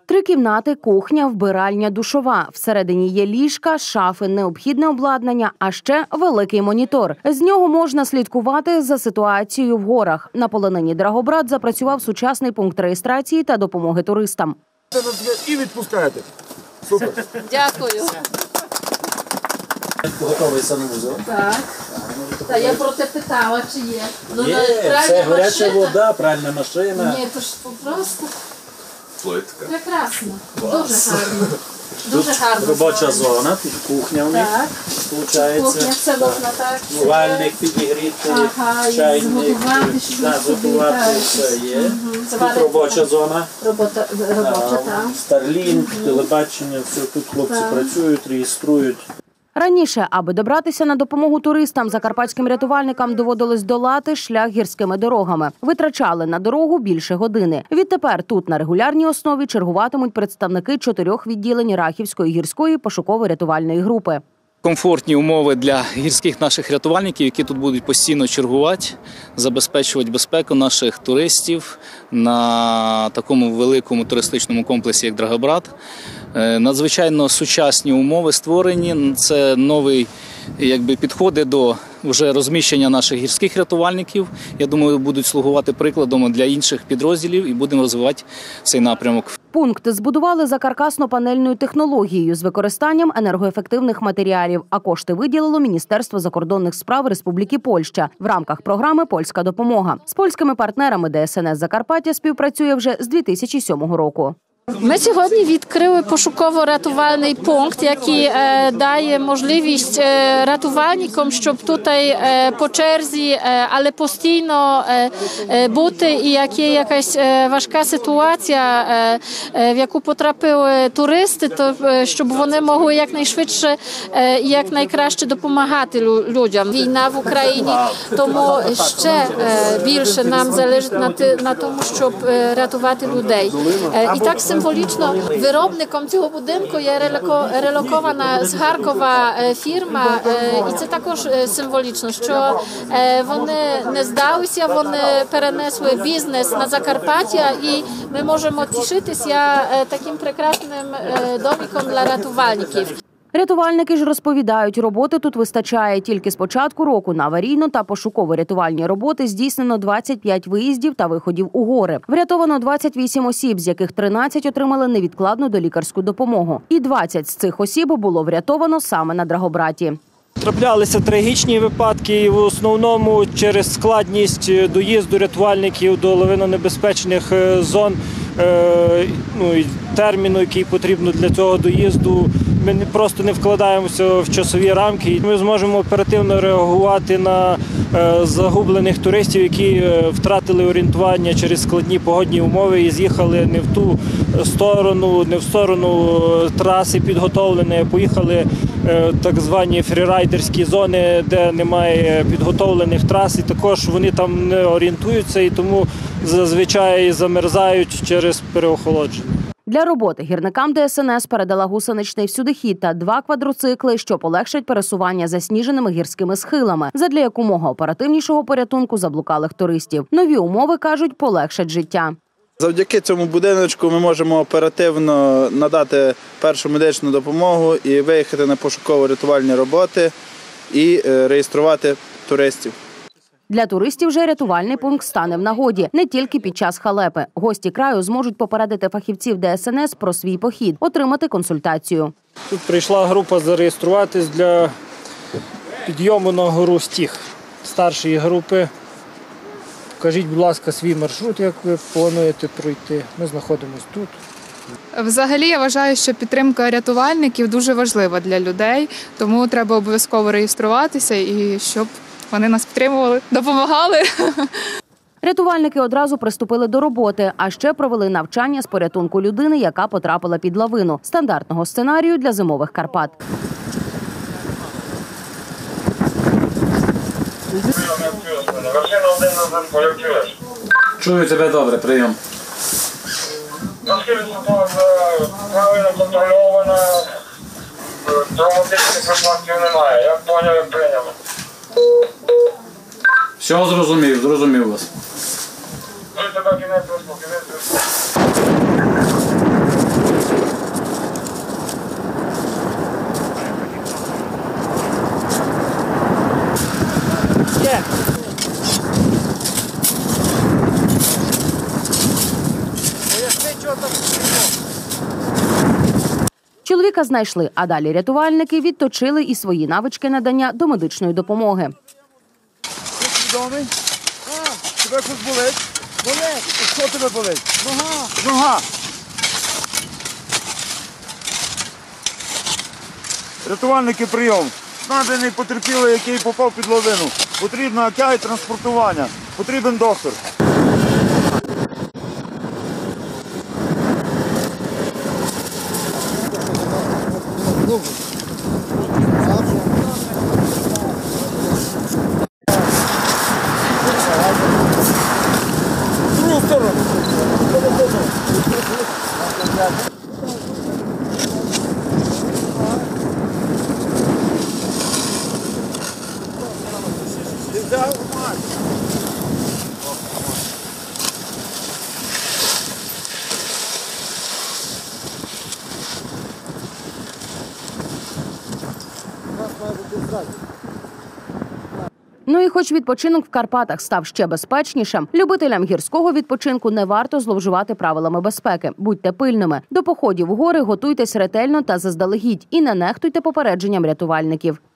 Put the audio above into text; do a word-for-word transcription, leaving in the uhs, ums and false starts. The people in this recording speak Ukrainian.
Три кімнати, кухня, вбиральня, душова. Всередині є ліжка, шафи, необхідне обладнання, а ще великий монітор. З нього можна слідкувати за ситуацією в горах. На полонині Драгобрат запрацював сучасний пункт реєстрації та допомоги туристам. І відпускаєте. Супер. Дякую. Готовий санвузол? Так. Та я про те питала, чи є. Ну, є, це гаряча вода, пральна машина. Ні, то ж просто Плитка. прекрасно. Дуже гарно. Дуже гарно. Робоча зона, тут кухня у них, виходить. Кухня, це можна так. Вальник підігріти, ага, чайник, зготувати, що да, готувати все є. Угу. Тут робоча зона. Робота, робоча, так. Старлінк, телебачення, все, тут хлопці так. працюють, реєструють. Раніше, аби добратися на допомогу туристам, закарпатським рятувальникам доводилось долати шлях гірськими дорогами. Витрачали на дорогу більше години. Відтепер тут на регулярній основі чергуватимуть представники чотирьох відділень Рахівської гірської пошуково-рятувальної групи. Комфортні умови для гірських наших рятувальників, які тут будуть постійно чергувати, забезпечувати безпеку наших туристів на такому великому туристичному комплексі, як Драгобрат. Надзвичайно сучасні умови створені. Це нові якби, підходи до вже розміщення наших гірських рятувальників. Я думаю, будуть слугувати прикладом для інших підрозділів і будемо розвивати цей напрямок. Пункт збудували за каркасно-панельною технологією з використанням енергоефективних матеріалів, а кошти виділило Міністерство закордонних справ Республіки Польща в рамках програми «Польська допомога». З польськими партнерами Де Ес Ен Ес Закарпаття співпрацює вже з дві тисячі сьомого року. Ми сьогодні відкрили пошуково-рятувальний пункт, який е, дає можливість е, рятувальникам, щоб тут е, по черзі, е, але постійно е, е, бути, і як є якась е, важка ситуація, е, е, в яку потрапили туристи, то е, щоб вони могли якнайшвидше е, і якнайкраще допомагати людям. Війна в Україні, тому ще е, більше нам залежить на, на тому, щоб е, рятувати людей. Е, і так символічно виробником цього будинку є релокована з Харкова фірма, і це також символічно, що вони не здалися, вони перенесли бізнес на Закарпаття, і ми можемо тішитися таким прекрасним домиком для рятувальників. Рятувальники ж розповідають, роботи тут вистачає. Тільки з початку року на аварійно та пошуково-рятувальні роботи здійснено двадцять п'ять виїздів та виходів у гори. Врятовано двадцять вісім осіб, з яких тринадцять отримали невідкладну долікарську допомогу. І двадцять з цих осіб було врятовано саме на Драгобраті. Траплялися трагічні випадки, і в основному через складність доїзду рятувальників до лавинонебезпечних зон, ну, і терміну, який потрібно для цього доїзду. Ми просто не вкладаємося в часові рамки. Ми зможемо оперативно реагувати на загублених туристів, які втратили орієнтування через складні погодні умови і з'їхали не в ту сторону, не в сторону траси підготовленої, а поїхали в так звані фрірайдерські зони, де немає підготовлених трас. І також вони там не орієнтуються і тому зазвичай замерзають через переохолодження. Для роботи гірникам Де Ес Ен Ес передала гусеничний всюдихід та два квадроцикли, що полегшать пересування засніженими гірськими схилами, задля якомога оперативнішого порятунку заблукалих туристів. Нові умови, кажуть, полегшать життя. Завдяки цьому будиночку ми можемо оперативно надати першу медичну допомогу і виїхати на пошуково-рятувальні роботи і реєструвати туристів. Для туристів же рятувальний пункт стане в нагоді не тільки під час халепи. Гості краю зможуть попередити фахівців Де Ес Ен Ес про свій похід, отримати консультацію. Тут прийшла група зареєструватись для підйому на гору Стіг старшої групи. Покажіть, будь ласка, свій маршрут, як ви плануєте пройти. Ми знаходимося тут. Взагалі, я вважаю, що підтримка рятувальників дуже важлива для людей, тому треба обов'язково реєструватися і щоб вони нас підтримували, допомагали. Рятувальники одразу приступили до роботи, а ще провели навчання з порятунку людини, яка потрапила під лавину. Стандартного сценарію для зимових Карпат. Чую тебе добре, прийом. Наскільки ситуація правильно контрольована, травматичних випадків немає. Як поняв, як прийняли. Все зрозумів, зрозумів вас. Ну і тебе кінець виступ, кінець виступ. Чоловіка знайшли, а далі рятувальники відточили і свої навички надання домедичної допомоги. Відомий? А, тебе щось болить? Болить. Що тебе болить? Нога. Нога. Рятувальники, прийом. Наданий потерпілий, який попав під лавину. Потрібна АКЯ і транспортування. Потрібен доктор. В другу сторону. Ну і хоч відпочинок в Карпатах став ще безпечнішим, любителям гірського відпочинку не варто зловживати правилами безпеки. Будьте пильними. До походів у гори готуйтесь ретельно та заздалегідь і не нехтуйте попередженням рятувальників.